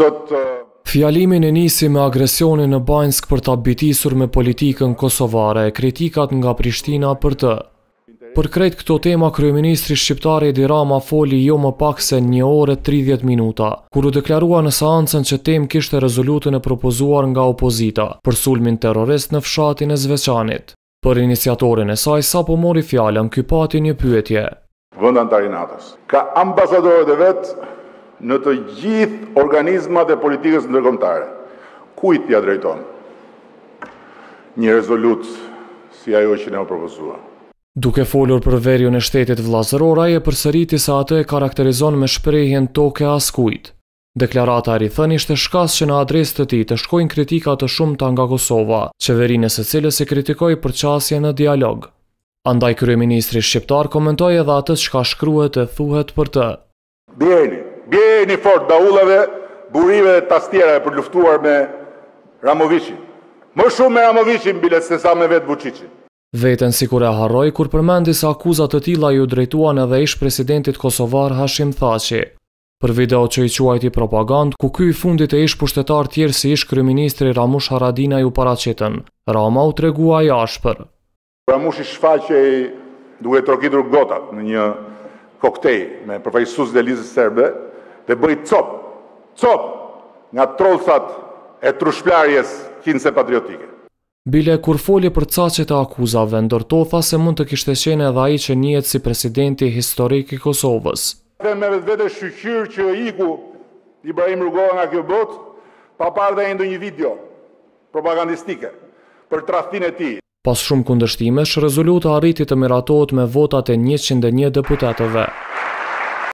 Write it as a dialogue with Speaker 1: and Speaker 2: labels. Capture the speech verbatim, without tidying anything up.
Speaker 1: sot
Speaker 2: Fjalimin e nisi me agresionin në Banjsk për ta bitisur me politikën kosovare e kritikat nga Prishtina për të. Për krejt këto tema, kryeministri shqiptar Edi Rama foli jo më pak se një orë e tridhjetë minuta, kur u deklarua në seancën që temë kishte rezolutën e propozuar nga opozita për sulmin terrorist në fshatin e Zveçanit. Për iniciatorin e saj sapo mori fjalën, ky pati një pyetje.
Speaker 1: Vend antar i NATO-s ka ambasadorët e vet në të gjithë organizmat e politikës ndërkombëtare. Kujt t'ia drejton një rezolutë si ajo që ne u propozua?
Speaker 2: Duke folur për verjen e shtetit vllazëror, ai e përsëriti se atë e karakterizon me shprehjen toke askujt. Deklarata e rithën ishte shkas që në adresë të tij të shkojnë kritika të shumta nga Kosova, qeverinë së cilës e kritikoi për qasje në dialog. Andaj kryeministri shqiptar komentoi edhe atë çka shkruhet e thuhet për të.
Speaker 1: Bjeni, bjeni fort daullave, burive dhe tastierave për luftuar me Ramovicin. Më shumë me Ramovicin bilet se sa me vetë Vučićin.
Speaker 2: Veten sikur e harroi kur përmendi se akuzat të tilla ju drejtuan edhe ish presidentit kosovar Hashim Thaçi. Për video që i quajti propagandë, ku ky i fundit e ish pushtetar tjerë si ish kryeministri Ramush Haradinaj u paraqitën, Rama u tregua i ashpër.
Speaker 1: Ramush i shfaqej duke trokitur gotat në një koktejl me përfaqësues të lizës serbe dhe bëi cop, cop nga trollsat e trushplarjes kinse patriotike.
Speaker 2: Bile kur foli për caqet e akuzave, ndërtotha se mund të kishte qenë edhe ai që njihet si presidenti historik i Kosovës.
Speaker 1: Dhe me vetë vete shqyr që iku Ibrahim Rugova nga kjo botë, pa parë dhe ndonjë video propagandistike për tradhtinë e tij.
Speaker 2: Pas shumë kundërshtimesh, rezoluta arriti të miratohet me votat e njëqind e një deputetëve.